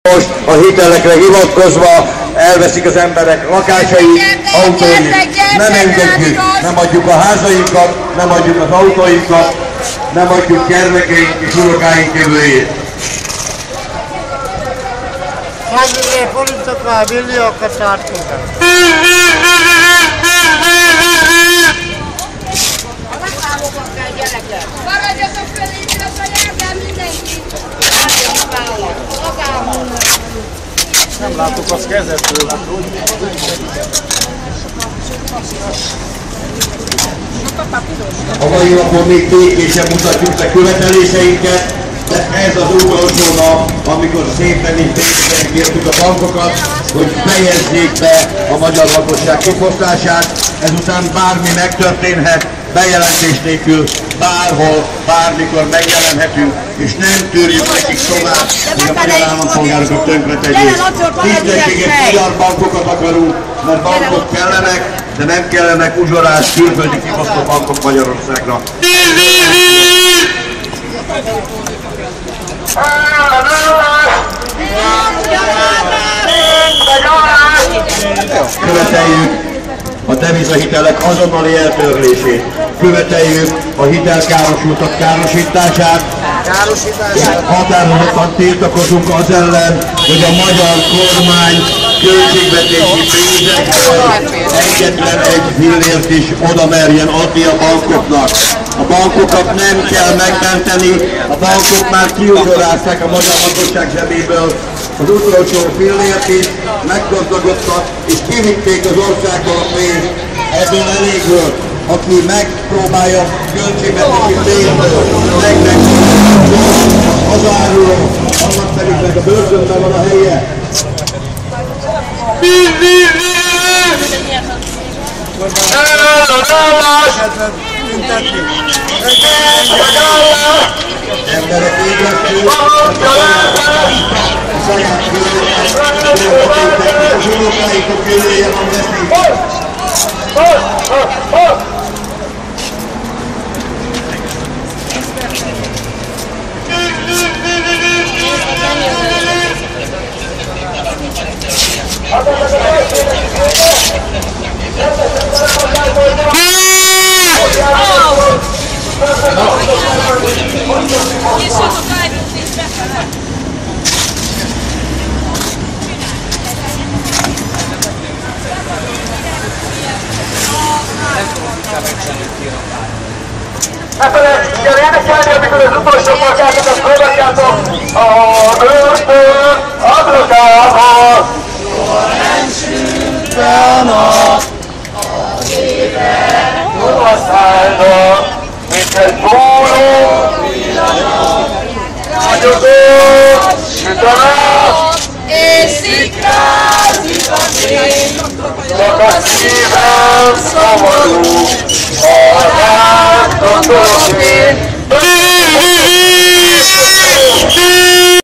Most a hitelekre hivatkozva elveszik az emberek lakásait, autóit, nem engedjük, nem adjuk a házainkat, nem adjuk az autóinkat, nem adjuk gyermekeink és unokáink jövőjét. Hány forintokkal milliókat tartunk. Maradjatok fel itt a sajátban mindenki! Nem látok az kezetről. A mai napon még békésen mutatjuk be követeléseinket, de ez az utolsó nap, amikor szépen és békésen kértük a bankokat, hogy fejezzék be a magyar lakosság kifosztását, ezután bármi megtörténhet, bejelentés nélkül, bárhol, bármikor megjelenhetünk, és nem tűrjük nekik tovább, hogy a magyar állampolgárokat tönkretegyék. Tisztességes magyar bankokat akarunk, mert bankok kellenek, de nem kellenek uzsorás, külföldi kifosztó bankok Magyarországra. Követeljük a devizahitelek azonnali eltörlését. Követeljük a hitelkárosultak károsítását. Határozottan tiltakozunk az ellen, hogy a magyar kormány költségvetési pénzekből egyetlen egy fillért is oda merjen adni a bankoknak. A bankokat nem kell megmenteni, a bankok már kiuzsorázták a magyar lakosság zsebéből az utolsó fillért is, meggazdagodtak és kivitték az országból a pénzt. Ebből elég volt. Aki megpróbálja költségvetési pénzből az áruló, annak pedig meg a börtönben van a helye. Emberek égették, a saját különbözőek, az unokáikok jövője van veszélyben. Ne felejtsd el énekelni, amikor az utolsó plakátokat próbáljátok a börtön ablakában. Soha nem süt be a nap, az évek hova szállnak, mint egy bóló pillanat. Ragyogó, süt a nap, és szikrázik a fény, csak a szívem szomorú, a rád gondolok én.